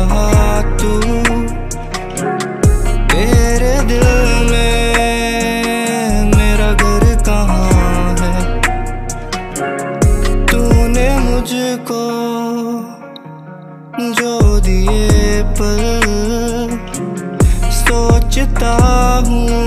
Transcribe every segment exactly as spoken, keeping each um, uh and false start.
रहा तू, तेरे दिल में मेरा घर कहाँ है। तूने मुझको जो दिए पल, सोचता हूँ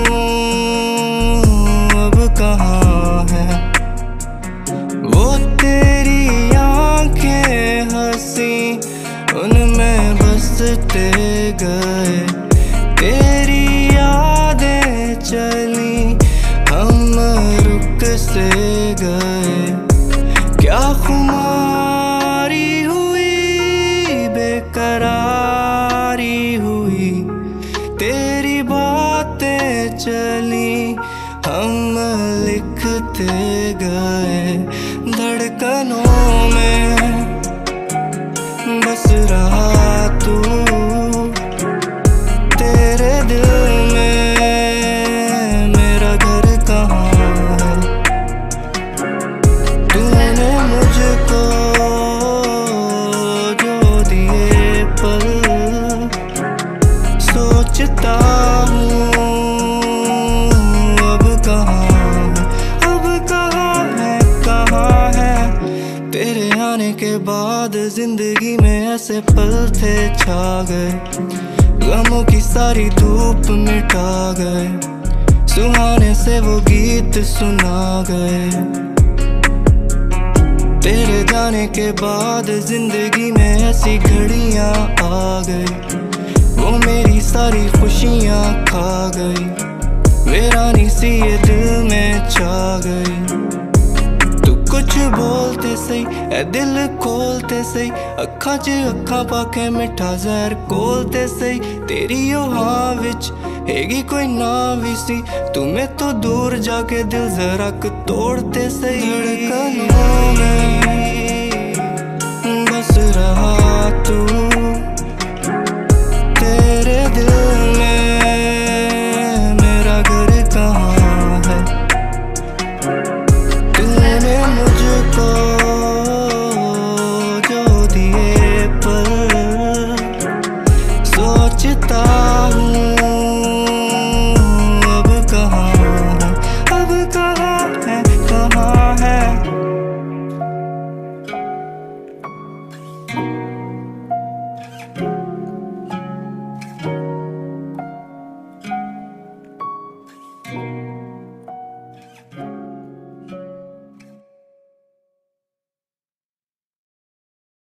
अब कहाँ है। वो तेरी आंखें हंसी, उनमें बसते गए, तेरी यादें चली, हम रुक से गए। क्या खुमारी हुई, बेकरारी हुई, तेरी बातें चली, हम लिखते गए। धड़कनों में बस रहा तू, तेरे दिल में मेरा घर कहाँ है। तूने मुझको जो दिए पल, सोचता हूँ अब कहाँ है, अब कहाँ है, कहाँ है। तेरे आने के बाद जिंदगी में ऐसे पल थे छा गए, गमों की सारी धूप मिटा गए, सुहाने से वो गीत सुना गए। तेरे जाने के बाद जिंदगी में ऐसी घड़ियां आ गई, वो मेरी सारी खुशियां खा गई, वीरानी सी ये दिल में छा गई। तू कुछ बोलते सही, ए दिल खोलते सही, अखा च अखा पाके मिठा जहर कोलते सही। तेरी ओ हाँ विच हैगी कोई ना भी सी, तुम्हें तो दूर जाके दिल जरा क तोड़ते सही। धड़कनों में